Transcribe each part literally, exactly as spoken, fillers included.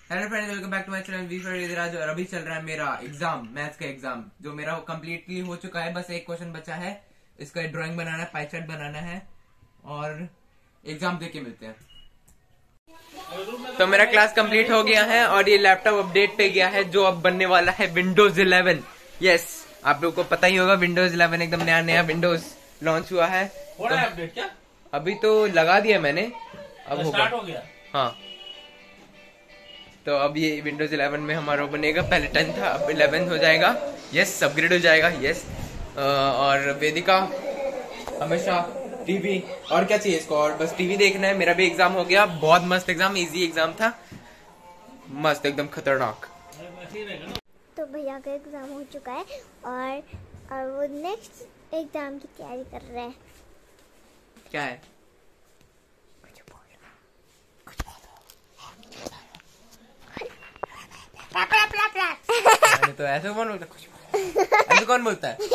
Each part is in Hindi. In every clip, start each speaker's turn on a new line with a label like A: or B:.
A: Hello friends, welcome back to my channel V for इधराज। और अभी चल रहा है मेरा एग्जाम, मैथ्स का एग्जाम, जो मेरा कंप्लीटली हो चुका है। बस एक क्वेश्चन बचा है, इसका ड्राइंग बनाना है, पाई चार्ट बनाना है और एग्जाम देके मिलते हैं। तो मेरा क्लास कंप्लीट हो गया है और ये लैपटॉप अपडेट पे गया है, जो अब बनने वाला है विंडोज इलेवन। यस, आप लोगों को पता ही होगा, विंडोज इलेवन एकदम नया नया विंडोज लॉन्च हुआ है।
B: हो रहा है अपडेट क्या?
A: अभी तो लगा दिया मैंने, अब
B: स्टार्ट हो गया।
A: हाँ, तो अब ये विंडोज इलेवन में हमारा बनेगा। पहले टेन था, अब इलेवन हो जाएगा। यस, अपग्रेड हो जाएगा। यस, और वेदिका हमेशा टीवी, और क्या चाहिए इसको, और बस टीवी देखना है। मेरा भी एग्जाम हो गया, बहुत मस्त एग्जाम, इजी एग्जाम था, मस्त एकदम खतरनाक।
C: तो भैया का एग्जाम हो चुका है और और वो नेक्स्ट एग्जाम की तैयारी कर रहे हैं।
A: क्या है?
C: कुछ बोलो, कुछ बोलो।
A: मैंने तो ऐसे कौन बोलता, कुछ ऐसे कौन बोलता है?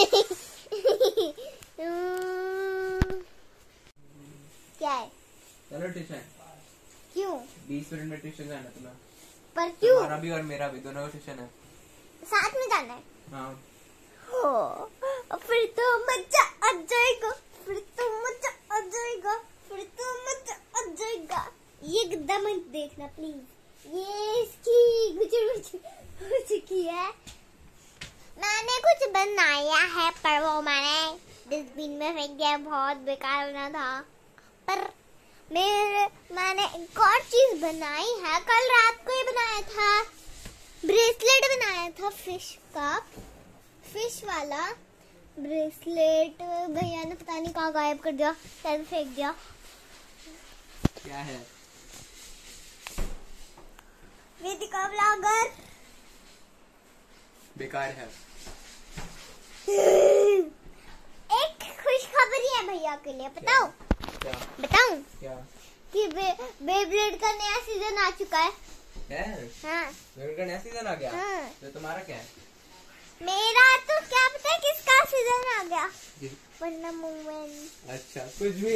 C: क्या है?
A: चलो ट्यूशन।
C: क्यों?
A: बीस मिनट में ट्यूशन जाना तुम्हें।
C: पर क्यों?
A: तुम्हारा भी और मेरा भी, दोनों का ट्यूशन है।
C: साथ में जाना है।
A: हाँ।
C: हो, फिर तो मजा आ जाएगा, फिर तो मजा आ जाएगा, फिर तो मजा आ जाएगा। ये गद्दा मत देखना प्लीज, ये इसकी गुजर गुजर हो चुकी है। मैंने कुछ बनाया है पर वो मैंने डस्टबिन में फेंक दिया, बहुत बेकार बना था। पर मेरे मैंने एक और चीज बनाई है, कल रात को ही बनाया था, ब्रेसलेट बनाया था फिश का, फिश वाला ब्रेसलेट। भैया ने पता नहीं कहाँ गायब कर दिया, शायद फेंक दिया।
A: क्या है?
C: वेदिका ब्लॉगर
A: बेकार है।
C: एक खुशखबरी है भैया के लिए, बताओ?
A: क्या?
C: बताऊं?
A: क्या?
C: कि बे, बेब्लेड का नया सीजन आ चुका है।
A: है?
C: हाँ।
A: मेरे का नया सीजन आ गया।
C: हाँ।
A: तो तुम्हारा क्या है?
C: मेरा तो क्या पता है किसका सीजन आ गया। वरना मोमेंट।
A: अच्छा, कुछ भी।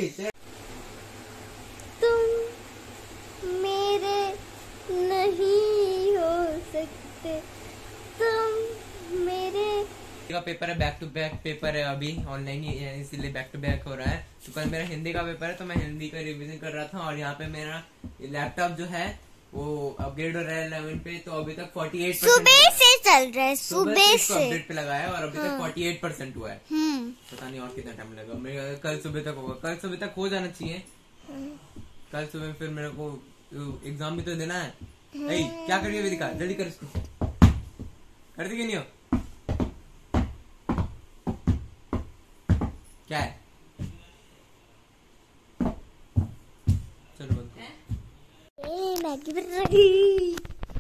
C: तुम मेरे नहीं हो सकते, तुम मेरे
A: का पेपर है, बैक टू बैक पेपर है, अभी ऑनलाइन ही है, इसीलिए बैक टू बैक हो रहा है। तो कल मेरा हिंदी का पेपर है, तो मैं हिंदी का रिवीजन कर रहा था। और यहाँ पे मेरा लैपटॉप जो है वो अपग्रेड हो रहा है इलेवन पे, तो अभी तक अड़तालीस परसेंट
C: सुबह से चल रहा है, सुबह से
A: अपडेट पे लगाया और अभी तक अड़तालीस परसेंट हुआ है।
C: हम्म
A: पता नहीं और कितना टाइम लगेगा। मेरा कल सुबह तक होगा, कल सुबह तक हो जाना चाहिए। कल सुबह फिर मेरे को एग्जाम भी तो देना है। ए, क्या करिए वेदिका, जल्दी कर इसको, कर दी कि नहीं हो? क्या है? चलो बंद करो।
C: ए मैगी बन रही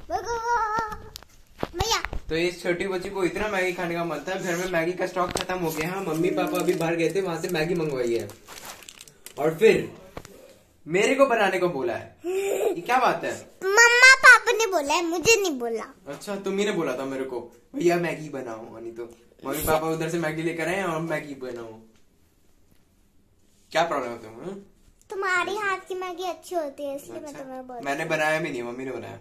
C: भैया।
A: तो इस छोटी बच्ची को इतना मैगी खाने का मन था, घर में मैगी का स्टॉक खत्म हो गया है। मम्मी पापा अभी बाहर गए थे, वहां से मैगी मंगवाई है और फिर मेरे को बनाने को बोला है। ये क्या बात है?
C: मम्मा पापा ने बोला है, मुझे नहीं बोला।
A: अच्छा, तुम्ही ने बोला था मेरे को भैया मैगी बनाओ, नहीं तो मम्मी पापा उधर से मैगी लेकर आए और मैगी बनाओ। क्या प्रॉब्लम है तुम्हें?
C: तुम्हारी हाथ की मैगी अच्छी होती है, इसलिए
A: अच्छा,
C: मैं तुम्हें बोल।
A: मैंने बनाया भी नहीं, मम्मी ने बनाया।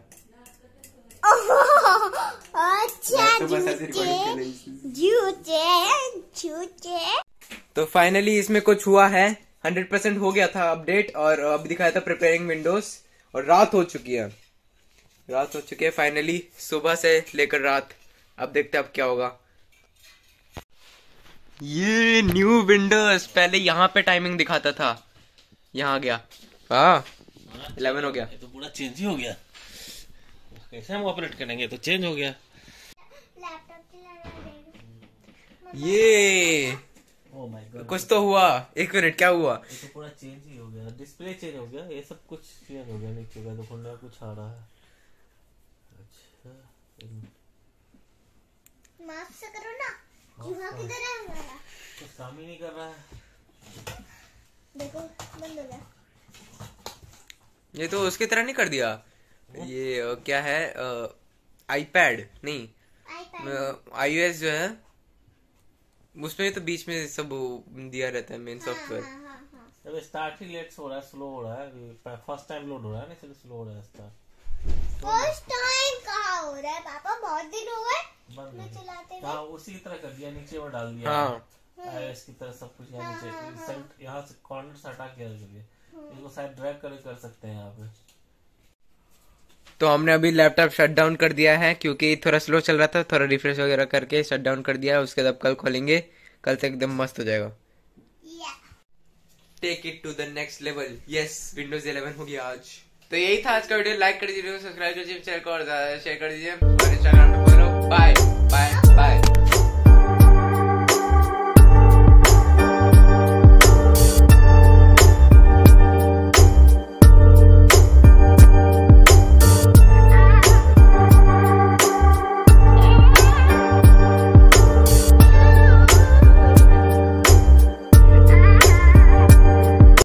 C: अच्छा,
A: तो बस ऐसे recording कर रही
C: झूठे झूठे।
A: तो फाइनली इसमें कुछ हुआ है, हंड्रेड परसेंट हो गया था अपडेट, और अब दिखाया था प्रिपेयरिंग विंडोज, और रात हो चुकी है, रात हो चुकी है फाइनली, सुबह से लेकर रात। अब देखते हैं अब क्या होगा। ये न्यू विंडोज, पहले यहाँ पे टाइमिंग दिखाता था, यहाँ गया, हाँ इलेवन हो गया।
B: ये तो पूरा चेंज ही हो गया। कैसे हम ऑपरेट करेंगे, तो चेंज हो गया।
A: ये
B: ओह माय गॉड,
A: कुछ तो हुआ। एक मिनट, क्या हुआ?
B: ये तो पूरा चेंज ही हो गया, डिस्प्ले चेंज हो गया, ये सब कुछ चेंज हो गया नीचे का। देखो ना, कुछ आ रहा है। अच्छा,
C: माफ से करो ना, चूहा किधर है हमारा?
B: कुछ काम ही नहीं कर रहा है।
C: देखो बंद हो गया।
A: ये तो उसकी तरह नहीं कर दिया। ये अ, क्या है, आईपैड नहीं, आईओएस जो है उसमें तो बीच में सब दिया रहता है मेन सॉफ्टवेयर।
B: जब स्टार्ट ही लेट हो रहा है, स्लो हो रहा है, फर्स्ट टाइम लोड हो रहा है ना, इसलिए स्लो हो रहा है स्टार्ट।
C: फर्स्ट टाइम
B: उसी की तरह कर दिया, नीचे वो डाल दिया।
A: हाँ
B: आईओएस की तरह सब कुछ यहाँ नीचे सेंट, यहाँ से कॉर्नर से हटा के रख दिया। इसको शायद ड्रैग करके कर सकते हैं यहाँ पे।
A: तो हमने अभी लैपटॉप शट डाउन कर दिया है क्योंकि थोड़ा स्लो चल रहा था, थोड़ा रिफ्रेश वगैरह करके शट डाउन कर दिया है। उसके बाद कल खोलेंगे, कल से एकदम मस्त हो जाएगा। Take it to the next level. Yes, Windows eleven हो गया आज। तो यही था आज का वीडियो। लाइक कर दीजिए, सब्सक्राइब कर दीजिए चैनल को और ज्यादा शेयर कर दीजिए और इंस्टाग्राम पे फॉलो। बाय।